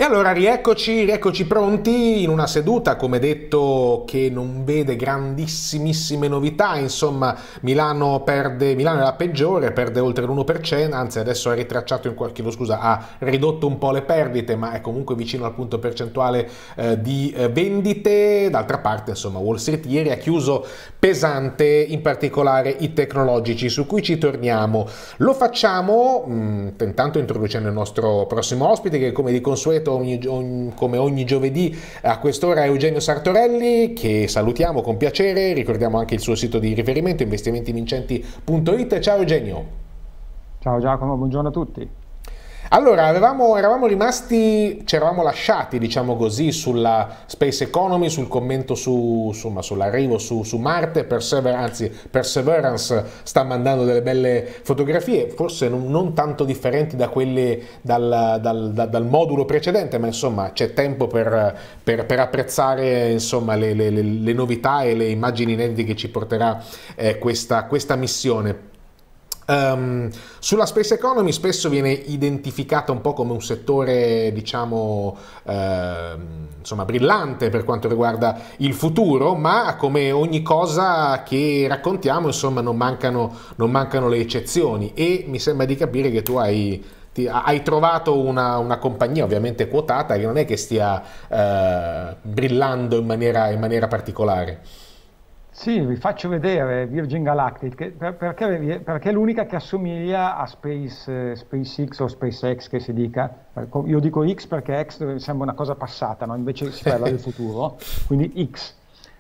E allora rieccoci pronti in una seduta, come detto, che non vede grandissimissime novità. Insomma, Milano è la peggiore, perde oltre l'1%, anzi adesso ha ritracciato ha ridotto un po' le perdite, ma è comunque vicino al punto percentuale di vendite. D'altra parte, insomma, Wall Street ieri ha chiuso pesante, in particolare i tecnologici, su cui ci torniamo. Lo facciamo intanto introducendo il nostro prossimo ospite, che come di consueto come ogni giovedì a quest'ora è Eugenio Sartorelli, che salutiamo con piacere. Ricordiamo anche il suo sito di riferimento, investimentivincenti.it. Ciao Eugenio. Ciao Giacomo, buongiorno a tutti. Allora, ci eravamo lasciati, diciamo così, sulla Space Economy, sul commento sull'arrivo su Marte. Perseverance sta mandando delle belle fotografie, forse non tanto differenti da quelle dal modulo precedente, ma insomma c'è tempo per apprezzare, insomma, le novità e le immagini inedite che ci porterà questa missione. Sulla Space Economy spesso viene identificata un po' come un settore, diciamo, insomma, brillante per quanto riguarda il futuro, ma come ogni cosa che raccontiamo, insomma, non mancano le eccezioni, e mi sembra di capire che tu hai trovato una compagnia ovviamente quotata che non è che stia brillando in maniera particolare. Sì, vi faccio vedere Virgin Galactic, perché è l'unica che assomiglia a SpaceX o SpaceX, che si dica. Io dico X perché X sembra una cosa passata, no? Invece si parla del futuro, quindi X.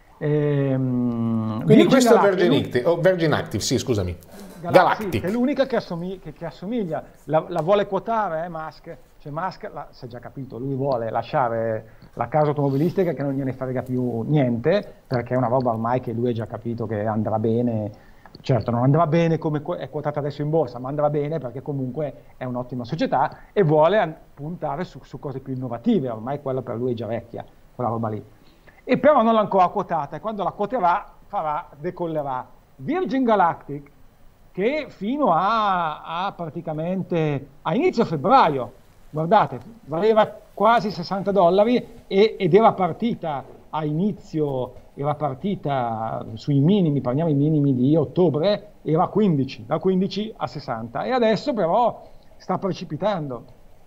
Quindi questo è Virgin Active, sì, scusami. Galactic. Sì, è l'unica che assomiglia. La vuole quotare, Musk? Cioè Musk si è già capito, lui vuole lasciare la casa automobilistica, che non gliene frega più niente, perché è una roba ormai che lui ha già capito che andrà bene. Certo, non andrà bene come è quotata adesso in borsa, ma andrà bene perché comunque è un'ottima società e vuole puntare su cose più innovative. Ormai quella per lui è già vecchia, quella roba lì. E però non l'ha ancora quotata, e quando la quoterà decollerà. Virgin Galactic, che fino a praticamente a inizio febbraio, guardate, valeva quasi $60 ed era partita sui minimi, parliamo i minimi di ottobre, era 15, da 15 a 60, e adesso però sta precipitando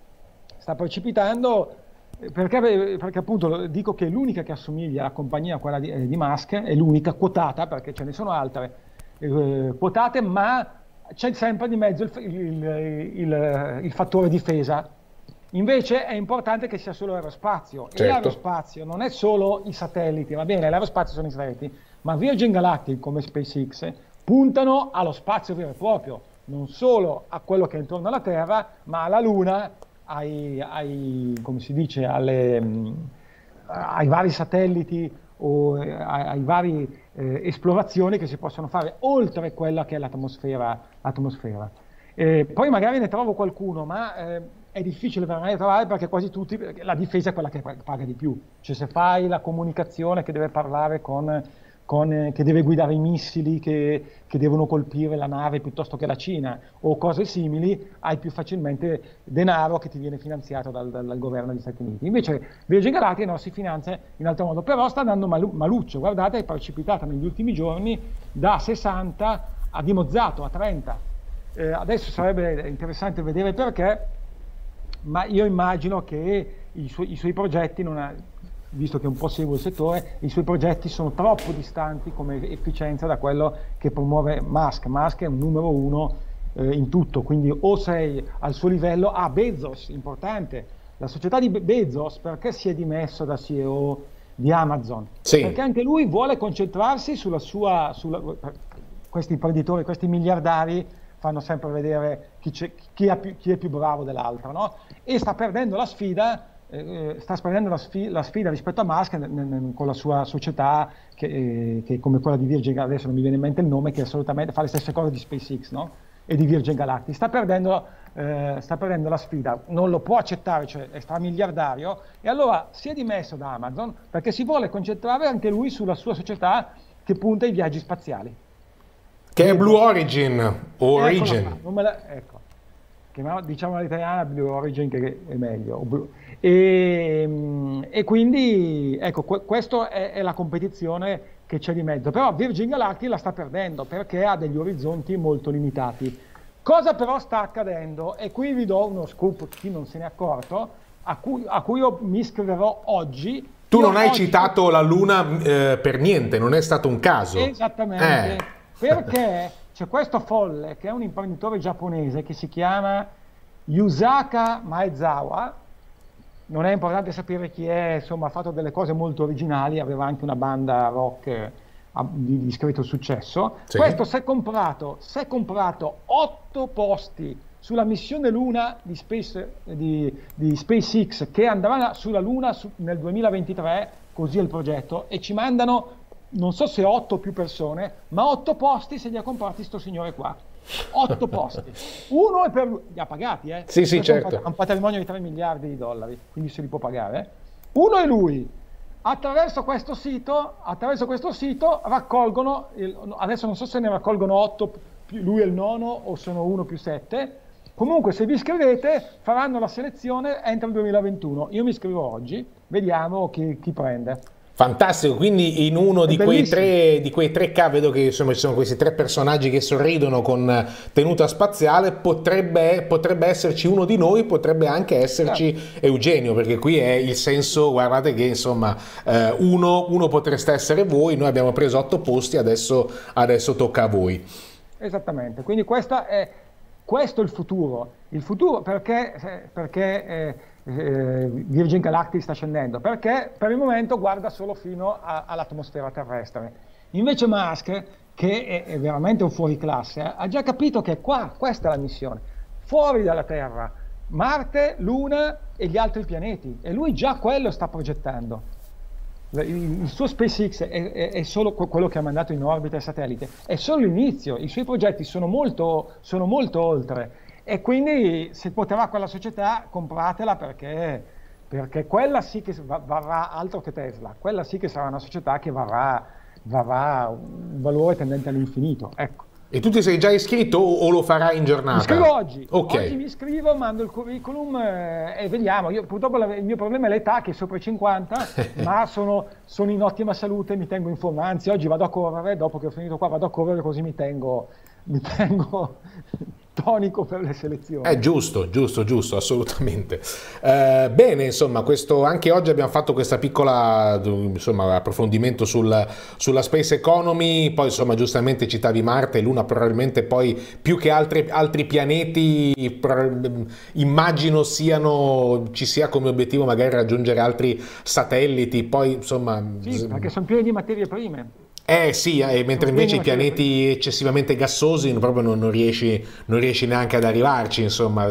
perché appunto dico che è l'unica che assomiglia alla compagnia, quella di Musk, è l'unica quotata, perché ce ne sono altre quotate, ma c'è sempre di mezzo il fattore difesa. Invece è importante che sia solo l'aerospazio, certo. E l'aerospazio non è solo i satelliti, va bene, l'aerospazio sono i satelliti, ma Virgin Galactic come SpaceX puntano allo spazio vero e proprio, non solo a quello che è intorno alla Terra, ma alla Luna, come si dice, ai vari satelliti o ai vari esplorazioni che si possono fare oltre quella che è l'atmosfera. Poi magari ne trovo qualcuno, ma è difficile per me trovare, perché quasi tutti, perché la difesa è quella che paga di più. Cioè, se fai la comunicazione che deve parlare che deve guidare i missili che devono colpire la nave piuttosto che la Cina o cose simili, hai più facilmente denaro che ti viene finanziato dal governo degli Stati Uniti. Invece Virgin Galactic no, si finanzia in altro modo, però sta andando maluccio. Guardate, è precipitata negli ultimi giorni da 60, ha dimozzato a 30. Adesso sarebbe interessante vedere perché, ma io immagino che i suoi progetti, visto che un po' seguo il settore, i suoi progetti sono troppo distanti come efficienza da quello che promuove Musk. Musk è un numero uno in tutto, quindi o sei al suo livello. Bezos, importante, la società di Bezos, perché si è dimesso da CEO di Amazon? Sì. Perché anche lui vuole concentrarsi questi imprenditori, questi miliardari fanno sempre vedere chi è più bravo dell'altro, no? E sta perdendo la sfida rispetto a Musk con la sua società che come quella di Virgin, adesso non mi viene in mente il nome, che assolutamente fa le stesse cose di SpaceX, no? E di Virgin Galactic. Sta perdendo la sfida, non lo può accettare, cioè è stramiliardario, e allora si è dimesso da Amazon perché si vuole concentrare anche lui sulla sua società che punta ai viaggi spaziali. Che è Blue Origin o Origin. Ecco. diciamo all'italiana Blue Origin, che è meglio. E quindi ecco, questa è la competizione che c'è di mezzo. Però Virgin Galactic la sta perdendo perché ha degli orizzonti molto limitati. Cosa però sta accadendo? E qui vi do uno scoop, chi non se ne è accorto, a cui io mi iscriverò oggi. Tu non hai citato la Luna per niente, non è stato un caso. Esattamente, perché c'è questo folle che è un imprenditore giapponese che si chiama Yusaka Maezawa. Non è importante sapere chi è, insomma, ha fatto delle cose molto originali, aveva anche una banda rock di discreto successo. Sì. Questo si è comprato 8 posti sulla missione Luna di SpaceX, che andrà sulla Luna nel 2023, così è il progetto, e ci mandano, non so se 8 più persone, ma 8 posti se li ha comprati sto signore qua. 8 posti. Uno è per lui, li ha pagati, eh? Sì, sì, certo. Ha un patrimonio di 3 miliardi di dollari, quindi se li può pagare. Uno è lui. Attraverso questo sito raccolgono, adesso non so se ne raccolgono 8, lui è il nono o sono 1 più 7. Comunque se vi iscrivete faranno la selezione entro il 2021. Io mi iscrivo oggi, vediamo chi prende. Fantastico, quindi in uno di quei tre K, vedo che insomma ci sono questi 3 personaggi che sorridono con tenuta spaziale, potrebbe esserci uno di noi, potrebbe anche esserci Eugenio, perché qui è il senso, guardate che insomma uno potreste essere voi, noi abbiamo preso 8 posti, adesso tocca a voi. Esattamente, quindi questo è il futuro perché Virgin Galactic sta scendendo, perché per il momento guarda solo fino all'atmosfera terrestre. Invece Musk, che è veramente un fuoriclasse, ha già capito che questa è la missione, fuori dalla Terra, Marte, Luna e gli altri pianeti, e lui già quello sta progettando. Il suo SpaceX è solo quello che ha mandato in orbita il satellite, è solo l'inizio, i suoi progetti sono molto oltre. E quindi se poteva quella società, compratela, perché quella sì che varrà altro che Tesla, quella sì che sarà una società che varrà un valore tendente all'infinito. Ecco. E tu ti sei già iscritto o lo farai in giornata? Mi iscrivo oggi. Okay. Oggi mi iscrivo, mando il curriculum e vediamo. Io purtroppo il mio problema è l'età, che è sopra i 50, ma sono in ottima salute, mi tengo in forma. Anzi, oggi vado a correre, dopo che ho finito qua vado a correre, così mi tengo tonico per le selezioni. È giusto, assolutamente. Bene, insomma, anche oggi abbiamo fatto questa piccola approfondimento sulla Space Economy. Poi insomma, giustamente citavi Marte e Luna, probabilmente poi più che altri pianeti immagino ci sia come obiettivo magari raggiungere altri satelliti, poi insomma sì, perché sono pieni di materie prime. Sì, mentre invece i pianeti eccessivamente gassosi proprio non riesci neanche ad arrivarci, insomma,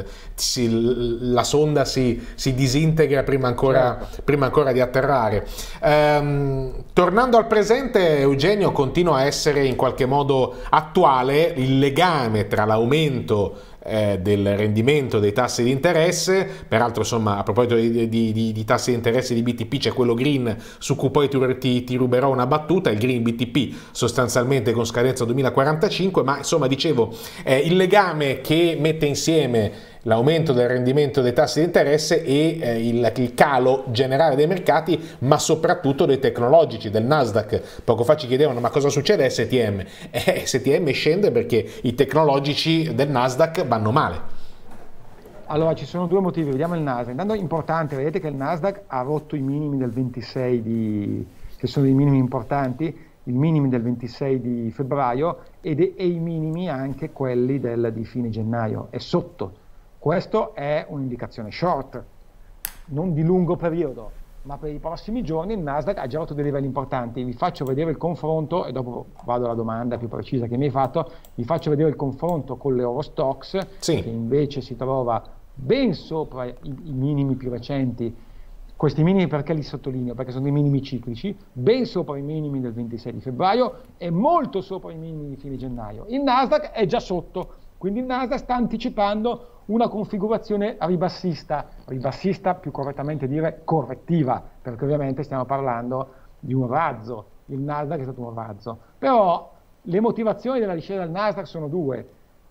la sonda si disintegra prima ancora di atterrare. Tornando al presente, Eugenio, continua a essere in qualche modo attuale il legame tra l'aumento del rendimento dei tassi di interesse. Peraltro, insomma, a proposito di tassi di interesse di BTP, c'è quello green su cui poi ti ruberò una battuta, il green BTP sostanzialmente con scadenza 2045, ma insomma dicevo il legame che mette insieme l'aumento del rendimento dei tassi di interesse e il calo generale dei mercati, ma soprattutto dei tecnologici, del Nasdaq. Poco fa ci chiedevano ma cosa succede a STM? STM scende perché i tecnologici del Nasdaq vanno male. Allora ci sono 2 motivi, vediamo il Nasdaq. Intanto è importante, vedete che il Nasdaq ha rotto i minimi del 26 che sono dei minimi importanti, i minimi del 26 di febbraio e i minimi anche quelli di fine gennaio, è sotto. Questo è un'indicazione short, non di lungo periodo, ma per i prossimi giorni il Nasdaq ha già rotto dei livelli importanti. Vi faccio vedere il confronto, e dopo vado alla domanda più precisa che mi hai fatto. Vi faccio vedere il confronto con l'Eurostoxx, sì, che invece si trova ben sopra i minimi più recenti. Questi minimi perché li sottolineo? Perché sono dei minimi ciclici, ben sopra i minimi del 26 di febbraio e molto sopra i minimi di fine gennaio. Il Nasdaq è già sotto, quindi il Nasdaq sta anticipando una configurazione ribassista, più correttamente dire correttiva, perché ovviamente stiamo parlando di un razzo, il Nasdaq è stato un razzo. Però le motivazioni della discesa del Nasdaq sono 2.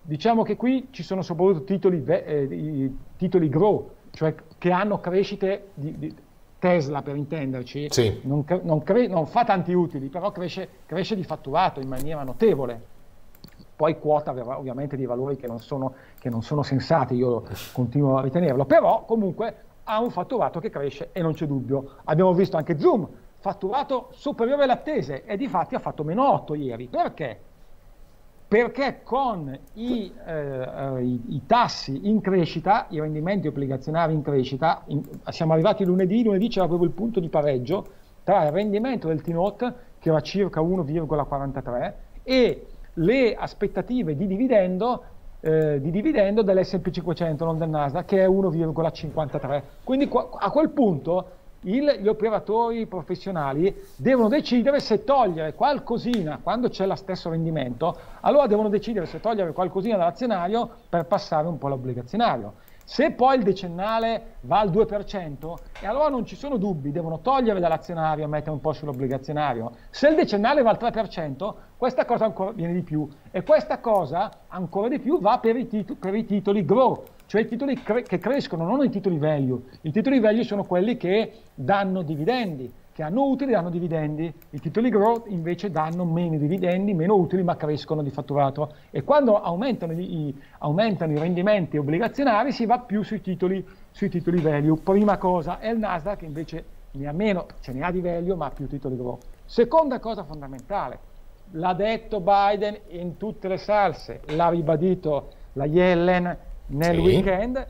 Diciamo che qui ci sono soprattutto titoli grow, cioè che hanno crescite di Tesla, per intenderci, Sì. non fa tanti utili, però cresce di fatturato in maniera notevole. Poi quota ovviamente dei valori che non sono sensati, io continuo a ritenerlo, però comunque ha un fatturato che cresce e non c'è dubbio. Abbiamo visto anche Zoom, fatturato superiore alle attese e difatti ha fatto meno 8 ieri. Perché? Perché con i tassi in crescita, i rendimenti obbligazionari in crescita, siamo arrivati lunedì c'era proprio il punto di pareggio tra il rendimento del T-Note, che era circa 1,43, e le aspettative di dividendo dell'S&P 500, non del Nasdaq, che è 1,53. Quindi a quel punto gli operatori professionali devono decidere se togliere qualcosina quando c'è lo stesso rendimento, allora devono decidere se togliere qualcosina dall'azionario per passare un po' all'obbligazionario. Se poi il decennale va al 2%, e allora non ci sono dubbi, devono togliere dall'azionario e mettere un po' sull'obbligazionario. Se il decennale va al 3%, questa cosa ancora viene di più, e questa cosa ancora di più va per i titoli grow, cioè i titoli che crescono, non i titoli value. I titoli value sono quelli che danno dividendi, che hanno utili e danno dividendi. I titoli growth invece danno meno dividendi, meno utili, ma crescono di fatturato. E quando aumentano i rendimenti obbligazionari si va più sui titoli value. Prima cosa, è il Nasdaq che invece ne ha meno, ce ne ha di value, ma ha più titoli growth. Seconda cosa fondamentale, l'ha detto Biden in tutte le salse, l'ha ribadito la Yellen nel weekend,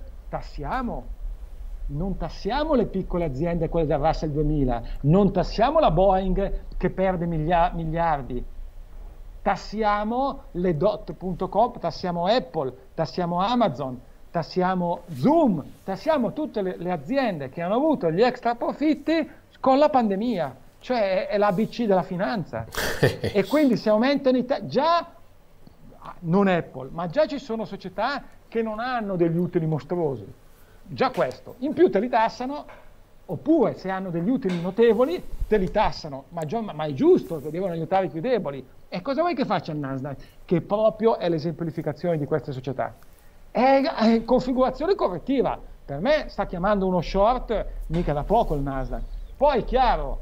non tassiamo le piccole aziende, quelle del Russell 2000, non tassiamo la Boeing che perde miliardi, tassiamo le .com, tassiamo Apple, tassiamo Amazon, tassiamo Zoom, tassiamo tutte le aziende che hanno avuto gli extra profitti con la pandemia, cioè è l'ABC della finanza. E quindi se aumentano già, non Apple, ma già ci sono società che non hanno degli utili mostruosi. Già questo, in più te li tassano, oppure se hanno degli utili notevoli te li tassano, ma è giusto che devono aiutare i più deboli. E cosa vuoi che faccia il Nasdaq? Che proprio è l'esemplificazione di queste società. È configurazione correttiva, per me sta chiamando uno short mica da poco il Nasdaq. Poi è chiaro,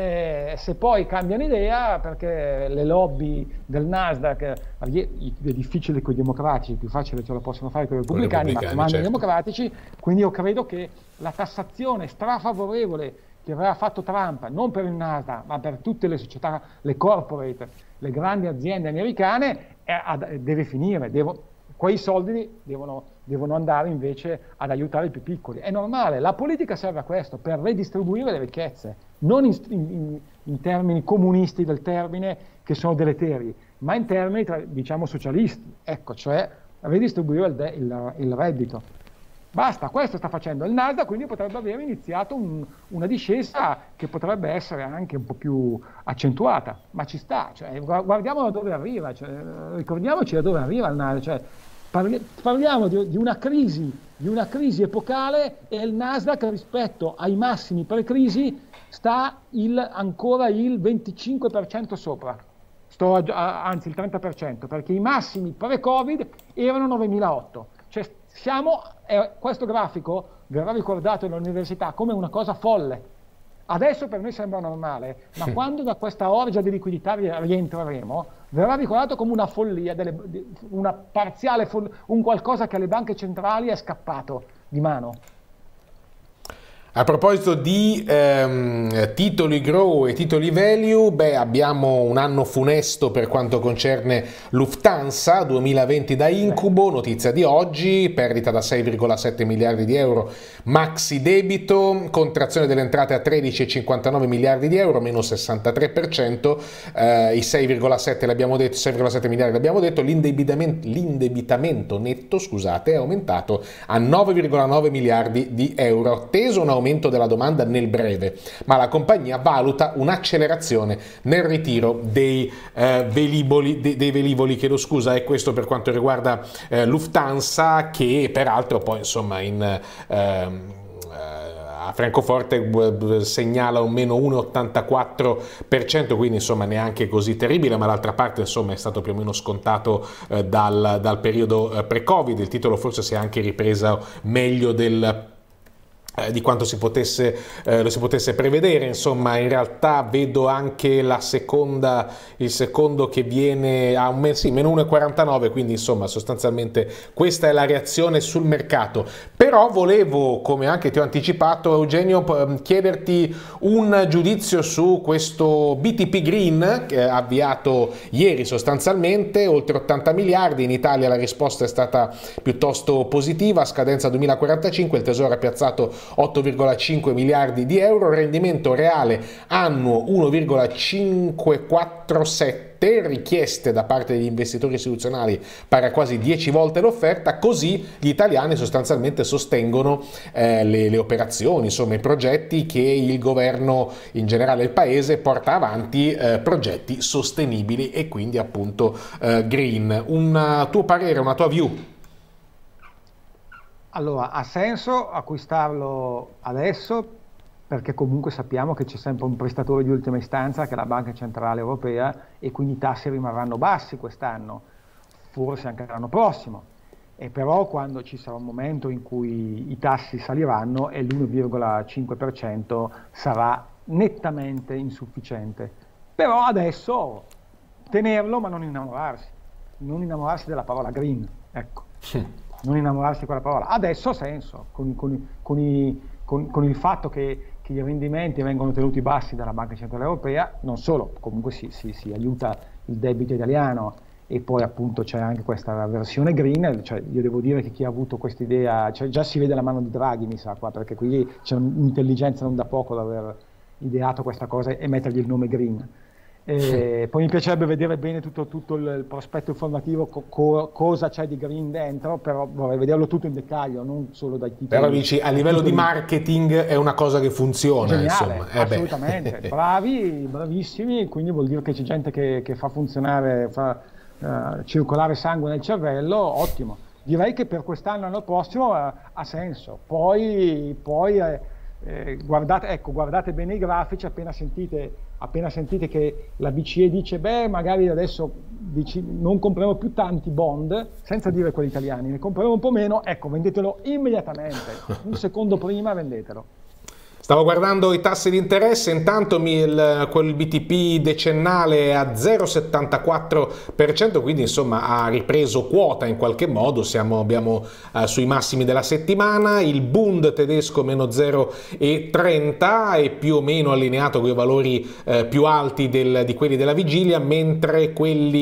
se poi cambiano idea, perché le lobby del Nasdaq è difficile con i democratici, più facile ce lo possono fare con i repubblicani, ma comandano certo i democratici, quindi io credo che la tassazione strafavorevole che aveva fatto Trump, non per il Nasdaq ma per tutte le società, le corporate, le grandi aziende americane, deve finire. Quei soldi devono andare invece ad aiutare i più piccoli. È normale, la politica serve a questo, per redistribuire le ricchezze, non in termini comunisti del termine, che sono deleteri, ma in termini, diciamo, socialisti, ecco, cioè redistribuire il reddito. Basta, questo sta facendo il Nasdaq, quindi potrebbe aver iniziato una discesa che potrebbe essere anche un po' più accentuata, ma ci sta, cioè, guardiamo da dove arriva, cioè, ricordiamoci da dove arriva il Nasdaq, cioè, parliamo di una crisi epocale, e il Nasdaq rispetto ai massimi pre-crisi sta ancora il 25% sopra, anzi il 30%, perché i massimi pre-Covid erano 9.008. Cioè questo grafico verrà ricordato all'università come una cosa folle. Adesso per noi sembra normale, ma quando da questa orgia di liquidità rientreremo, verrà ricordato come una follia, una parziale un qualcosa che alle banche centrali è scappato di mano. A proposito di titoli grow e titoli value, abbiamo un anno funesto per quanto concerne Lufthansa, 2020 da incubo, notizia di oggi, perdita da 6,7 miliardi di euro, maxi debito, contrazione delle entrate a 13,59 miliardi di euro, meno 63%, i 6,7 l'abbiamo detto, 6,7 miliardi l'abbiamo detto, l'indebitamento netto, scusate, è aumentato a 9,9 miliardi di euro, atteso un aumento della domanda nel breve, ma la compagnia valuta un'accelerazione nel ritiro dei velivoli, chiedo scusa, e questo per quanto riguarda Lufthansa, che peraltro poi insomma a Francoforte segnala un meno 1,84%, quindi insomma neanche così terribile, ma d'altra parte insomma è stato più o meno scontato dal periodo pre-Covid. Il titolo forse si è anche ripreso meglio di quanto lo si potesse prevedere. Insomma, in realtà vedo anche il secondo che viene a meno 1,49, quindi insomma sostanzialmente questa è la reazione sul mercato. Però volevo, come anche ti ho anticipato Eugenio, chiederti un giudizio su questo BTP Green che ha avviato ieri sostanzialmente, oltre 80 miliardi, in Italia la risposta è stata piuttosto positiva, a scadenza 2045 il Tesoro ha piazzato 8,5 miliardi di euro, rendimento reale annuo 1,547, richieste da parte degli investitori istituzionali pari a quasi 10 volte l'offerta. Così gli italiani sostanzialmente sostengono le operazioni, insomma i progetti che il governo, in generale il paese, porta avanti, progetti sostenibili e quindi appunto green. Un tuo parere, una tua view? Allora, ha senso acquistarlo adesso perché comunque sappiamo che c'è sempre un prestatore di ultima istanza che è la Banca Centrale Europea e quindi i tassi rimarranno bassi quest'anno, forse anche l'anno prossimo. E però quando ci sarà un momento in cui i tassi saliranno e l'1,5% sarà nettamente insufficiente. Però adesso tenerlo ma non innamorarsi della parola green, ecco. Non innamorarsi di quella parola. Adesso ha senso, con il fatto che i rendimenti vengono tenuti bassi dalla Banca Centrale Europea, non solo, comunque si aiuta il debito italiano e poi appunto c'è anche questa versione green, cioè io devo dire che chi ha avuto questa idea, cioè già si vede la mano di Draghi mi sa qua, perché qui c'è un'intelligenza non da poco ad aver ideato questa cosa e mettergli il nome green. Poi mi piacerebbe vedere bene tutto il prospetto informativo, cosa c'è di green dentro, però vorrei vederlo tutto in dettaglio, non solo dai titoli. Però dici, a livello di marketing è una cosa che funziona. Geniale, insomma. Assolutamente, bravi, bravissimi, quindi vuol dire che c'è gente che fa funzionare, circolare sangue nel cervello, ottimo. Direi che per quest'anno e l'anno prossimo ha senso. Poi guardate bene i grafici, appena sentite che la BCE dice magari adesso non compriamo più tanti bond, senza dire quelli italiani, ne compriamo un po' meno, ecco, vendetelo immediatamente, un secondo prima vendetelo. Stavo guardando i tassi di interesse, intanto quel BTP decennale è a 0,74%, quindi insomma ha ripreso quota in qualche modo, abbiamo sui massimi della settimana. Il Bund tedesco meno 0,30 è più o meno allineato con i valori più alti di quelli della vigilia, mentre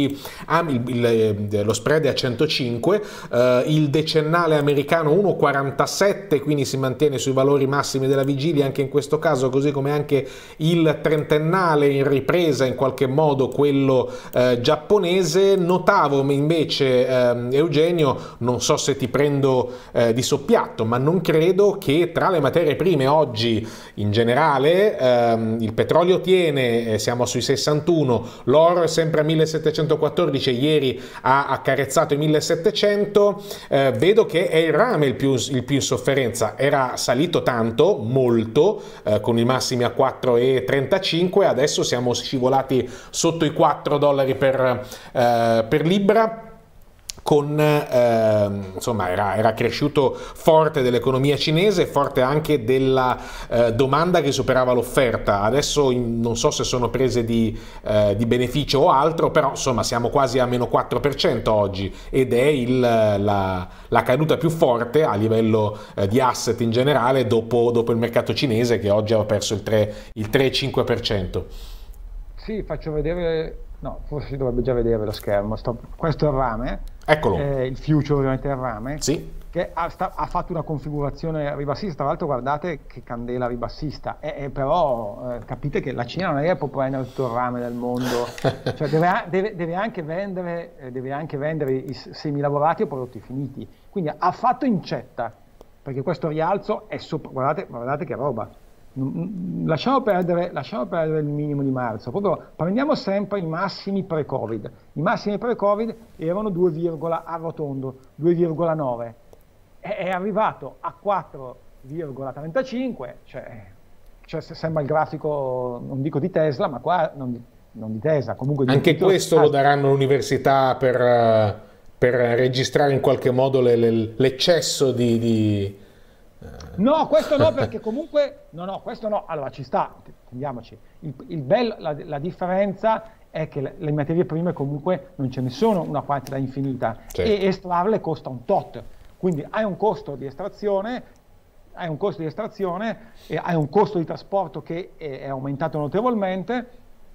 lo spread è a 105, il decennale americano 1,47, quindi si mantiene sui valori massimi della vigilia anche in questo caso, così come anche il trentennale in ripresa in qualche modo, quello giapponese. Notavo invece, Eugenio, non so se ti prendo di soppiatto, ma non credo che tra le materie prime oggi in generale, il petrolio tiene, siamo sui 61, l'oro è sempre a 1714, ieri ha accarezzato i 1700, vedo che è il rame il più in sofferenza, era salito tanto, molto, con i massimi a 4,35, adesso siamo scivolati sotto i $4 per libra. Insomma era cresciuto forte dell'economia cinese, forte anche della domanda che superava l'offerta. Adesso non so se sono prese di beneficio o altro, però insomma siamo quasi a meno 4% oggi ed è la caduta più forte a livello di asset in generale dopo il mercato cinese, che oggi ha perso il 3,5%. Sì, faccio vedere, no, forse si dovrebbe già vedere lo schermo. Questo è il rame, eccolo. Il future ovviamente è il rame, sì, che ha fatto una configurazione ribassista. Tra l'altro guardate che candela ribassista, però capite che la Cina non è che può prendere tutto il rame del mondo, cioè deve anche vendere i semilavorati o prodotti finiti, quindi ha fatto incetta, perché questo rialzo è sopra, guardate che roba. Lasciamo perdere il minimo di marzo, proprio prendiamo sempre i massimi pre-Covid. I massimi pre-Covid erano 2,9, è arrivato a 4 0,35, cioè sembra il grafico, non dico di Tesla, ma qua non di Tesla, comunque di Anche questo lo daranno all'università per registrare in qualche modo l'eccesso di... No, questo no, perché comunque... No, questo no. Allora, ci sta, intendiamoci. La differenza è che le materie prime comunque non ce ne sono una quantità infinita, certo, e estrarle costa un tot. Quindi hai un costo di estrazione, e hai un costo di trasporto che è aumentato notevolmente,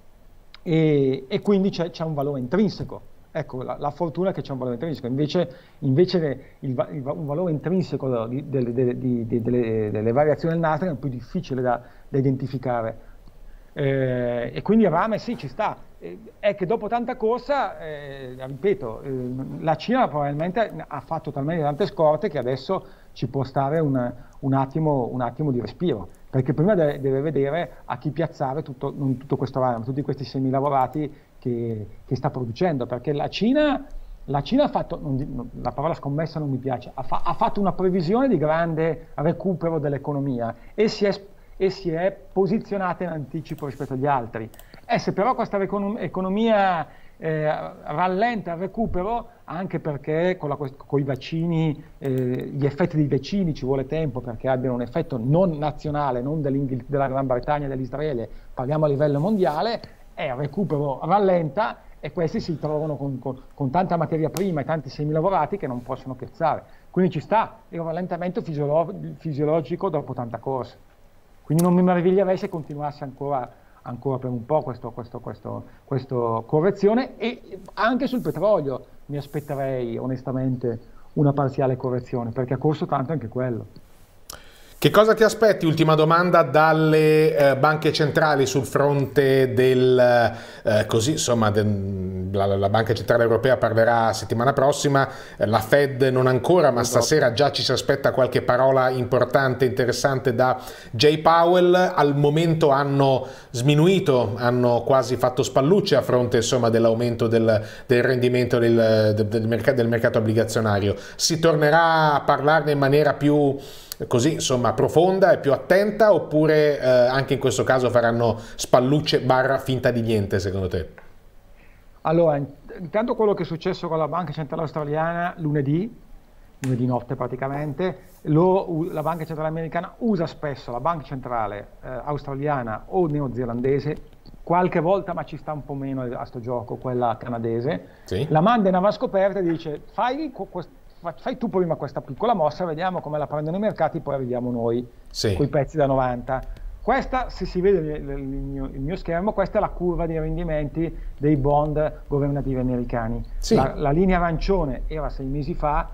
e quindi c'è un valore intrinseco. Ecco, la fortuna è che c'è un valore intrinseco, invece un valore intrinseco delle variazioni del Nasdaq è più difficile da identificare. E quindi a rame sì, ci sta. È che dopo tanta corsa, ripeto, la Cina probabilmente ha fatto talmente tante scorte che adesso ci può stare un attimo di respiro, perché prima deve vedere a chi piazzare non tutto questo rame, tutti questi semilavorati che sta producendo, perché la Cina ha fatto, la parola scommessa non mi piace, ha fatto una previsione di grande recupero dell'economia e si è posizionata in anticipo rispetto agli altri. Se però questa economia rallenta il recupero, anche perché con i vaccini, gli effetti dei vaccini ci vuole tempo perché abbiano un effetto non nazionale, non della Gran Bretagna e dell'Israele, parliamo a livello mondiale, il recupero rallenta e questi si trovano con tanta materia prima e tanti semilavorati che non possono piazzare. Quindi ci sta il rallentamento fisiologico dopo tanta corsa. Quindi non mi meraviglierei se continuasse ancora per un po' questa correzione, e anche sul petrolio mi aspetterei onestamente una parziale correzione, perché ha corso tanto anche quello. Che cosa ti aspetti, ultima domanda, dalle banche centrali sul fronte la Banca Centrale Europea parlerà settimana prossima, la Fed non ancora, ma stasera già ci si aspetta qualche parola importante, interessante da Jay Powell. Al momento hanno sminuito, hanno quasi fatto spallucce a fronte, insomma, dell'aumento del rendimento del mercato obbligazionario. Si tornerà a parlarne in maniera più così, insomma, profonda e più attenta, oppure anche in questo caso faranno spallucce / finta di niente, secondo te? Allora, intanto quello che è successo con la Banca Centrale Australiana lunedì notte praticamente, la Banca Centrale Americana usa spesso la Banca Centrale Australiana o neozelandese, qualche volta, ma ci sta un po' meno a sto gioco, quella canadese, sì, la manda in avanscoperta e dice fai tu prima questa piccola mossa, vediamo come la prendono i mercati, poi arriviamo noi, sì, con i pezzi da 90. Questa, se si vede il mio schermo, questa è la curva dei rendimenti dei bond governativi americani. Sì. La linea arancione era 6 mesi fa,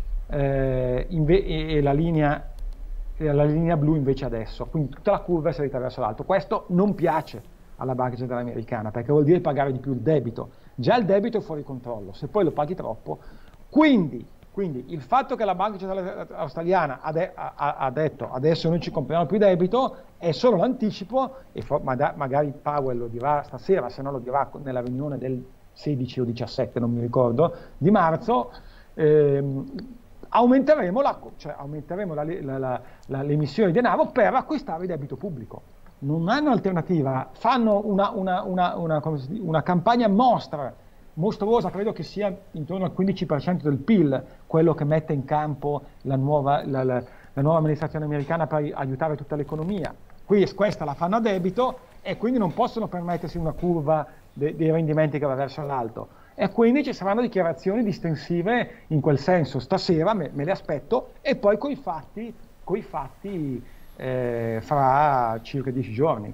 e la linea blu invece adesso, quindi tutta la curva è salita verso l'alto. Questo non piace alla Banca Centrale Americana, perché vuol dire pagare di più il debito. Già il debito è fuori controllo, se poi lo paghi troppo. Quindi il fatto che la Banca Centrale Australiana ha detto adesso noi ci compriamo più debito è solo l'anticipo, e magari Powell lo dirà stasera, se no lo dirà nella riunione del 16 o 17, non mi ricordo, di marzo. Aumenteremo l'emissione di denaro per acquistare il debito pubblico. Non hanno alternativa, fanno una campagna mostruosa, credo che sia intorno al 15% del PIL, quello che mette in campo la nuova amministrazione americana per aiutare tutta l'economia. Questa la fanno a debito e quindi non possono permettersi una curva dei rendimenti che va verso l'alto. E quindi ci saranno dichiarazioni distensive in quel senso. Stasera me le aspetto, e poi coi fatti fra circa 10 giorni,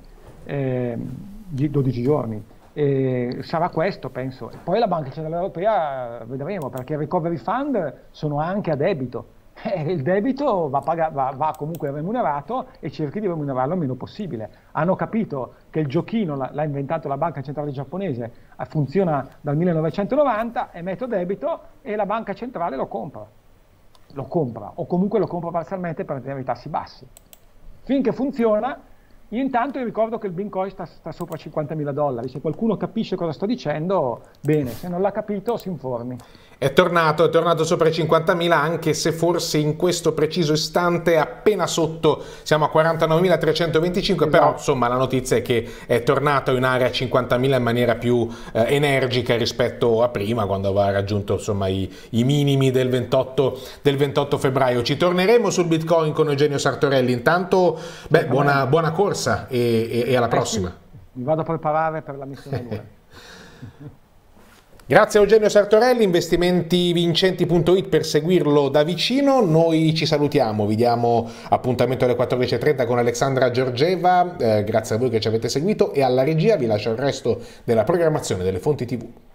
12 giorni. Sarà questo, penso. E poi la Banca Centrale Europea vedremo, perché i recovery fund sono anche a debito. Il debito va comunque remunerato, e cerchi di remunerarlo il meno possibile. Hanno capito che il giochino l'ha inventato la Banca Centrale giapponese, funziona dal 1990, emetto debito e la Banca Centrale lo compra, o comunque lo compra parzialmente per tenere i tassi bassi. Finché funziona. Io intanto ricordo che il Bitcoin sta sopra $50.000. Se qualcuno capisce cosa sto dicendo, bene, se non l'ha capito si informi. È tornato sopra i 50.000, anche se forse in questo preciso istante è appena sotto, siamo a 49.325, esatto. Però insomma la notizia è che è tornato in area 50.000 in maniera più energica rispetto a prima, quando aveva raggiunto insomma i minimi del 28 febbraio. Ci torneremo sul Bitcoin con Eugenio Sartorelli, intanto buona corsa e alla prossima. Sì. Mi vado a preparare per la missione Luna. Grazie a Eugenio Sartorelli, investimentivincenti.it per seguirlo da vicino. Noi ci salutiamo, vi diamo appuntamento alle 14.30 con Alexandra Georgieva, grazie a voi che ci avete seguito, e alla regia vi lascio il resto della programmazione delle fonti TV.